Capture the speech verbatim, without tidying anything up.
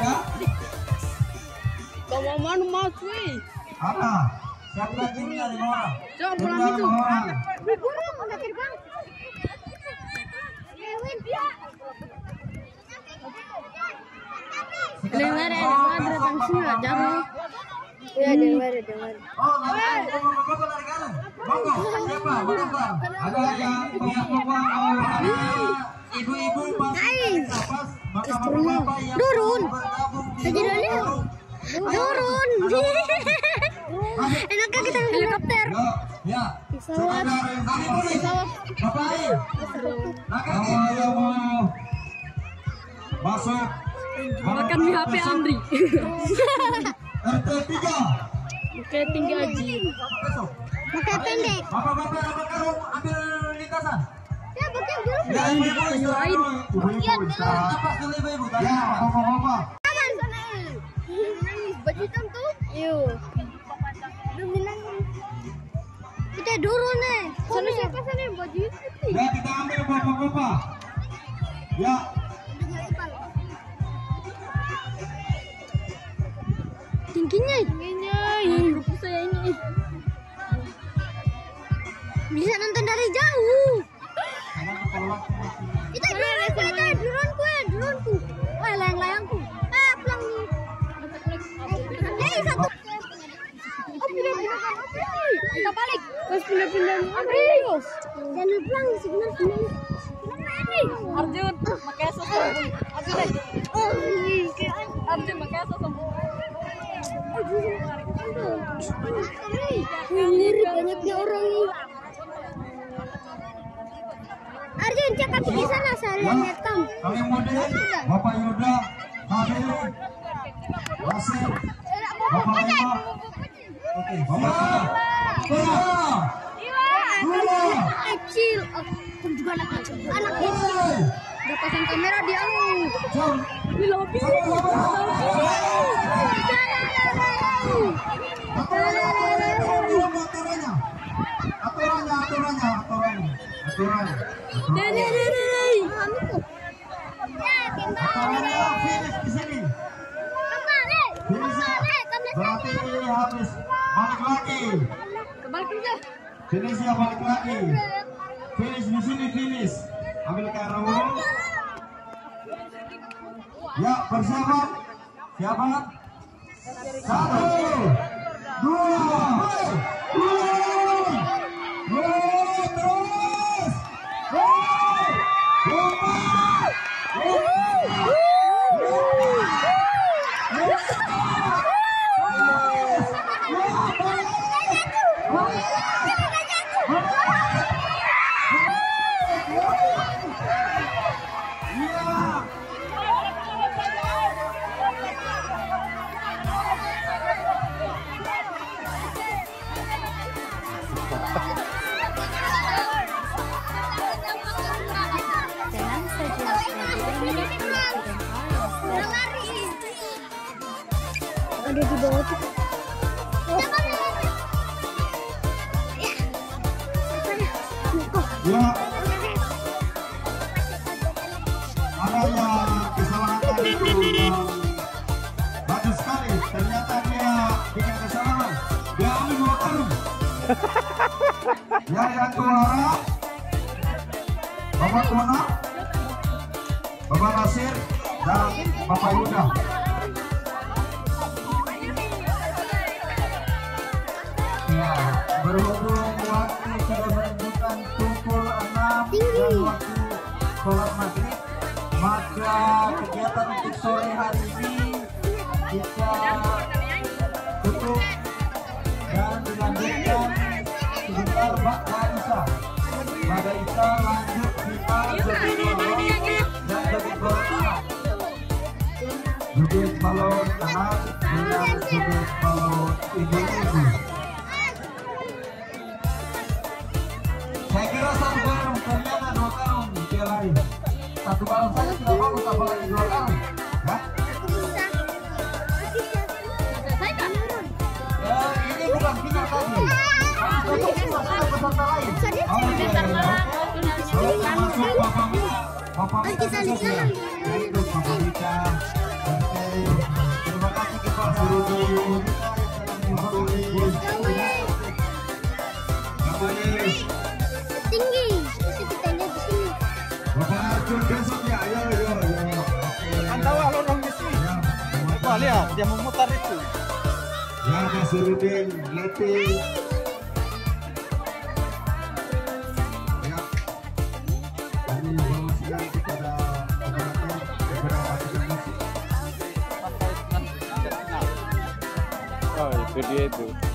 ya. Kamu mana masih? Apa? Siapa timnya lima orang? Coba pulang Tinggal itu. lima orang. Burung udah terbang. Dengar ya, ada datang sini aja. Iya, dengar, dengar. Oh, lari bapak-bapak lari kanan. Monggo, siapa? Bapak. Ada yang punya bapak, ada ibu-ibu pas napas, maka bapak-bapak yang Turun. bergabung di Kejadiannya. forum. Turun. Enaknya kita helikopter. Ya, Pesawat. pesawat. Bapak ayo. Kamu yang mau masuk Makan mie H P Andri. R T tiga. Oke, tinggi aja. Besok. Pakai pendek. Bapak-bapak dapat karung ambil lintasan. Ya, betul dulu. Ya, ibu-ibu istirahat dulu. Ibu-ibu istirahat. Napas dulu ibu-ibu. Ya, bapak-bapak. Aman. Baju hitam tuh. Yuk. Kita dulu nih. Sana siapa sana yang baju hitam? Ya, kita ambil bapak-bapak. Ya. Tingginya. Tingginya, ini grup saya ini. Bisa nonton dari jauh. Itu drone ku, itu drone ku, drone ku. Wah, layang-layangku. Ah, pulang nih. Eh, satu. Oh, pindah-pindah kan. Kita balik. Terus pindah-pindah. Terus. Jangan pulang sebenarnya. Arjun, pakai sosok. Arjun, Arjun pakai sosok. Ngiri banyaknya orang nih. Arjun, cakap di sana saya lihat kamu. Kami model Bapak Yuda, Habib, Wasir, Bapak Lima. Oke, Bapak. Bapak. Dua. Kecil, aku juga anak kecil. Anak kecil. Udah pasang kamera di anu. Jom. Di lobi. Aturannya, aturannya, aturannya, aturannya, aturannya. Dede, dede. Ya, kita. Aturannya finish di sini. Kembali. Finish ya. Berarti habis. Balik lagi. Kembali kerja. Finish ya, balik lagi. Finish di sini, finish. Ambil karung. Ya, persiapan. Siapa? Satu, dua, dua, dua, terus, lompat, Ada di bawah tuh. ya, ada yang kesalahan itu yang bagus sekali. Ternyata dia bikin kesalahan. Dia ambil dua karung. Ya, yang juara Bapak Tuna, Bapak Nasir, dan Bapak Yuda. Ya, berhubung waktu sudah menunjukkan pukul enam dan waktu sholat maghrib, maka kegiatan untuk sore hari ini kita tutup dan dilanjutkan sebentar Mbak Marisa. Pada Isa lanjut kita joget dan joget balon anak. Joget balon anak dengan joget balon ibu-ibu. Saya kira satu karung, ternyata dua karung dia lari. Satu balon saja tidak bagus, apalagi dua karung. Ya? Ya, ini bukan final tadi. Karena besok masih ada peserta lain. Oke, kalau masuk Bapak Mika, Bapak Mika besok ya. Untuk Bapak Mika, semua, lihat dia memutar itu. Ya, Nasruddin letting. Ya. Kami informasikan kepada operator beberapa titik musik. Oh, itu dia itu.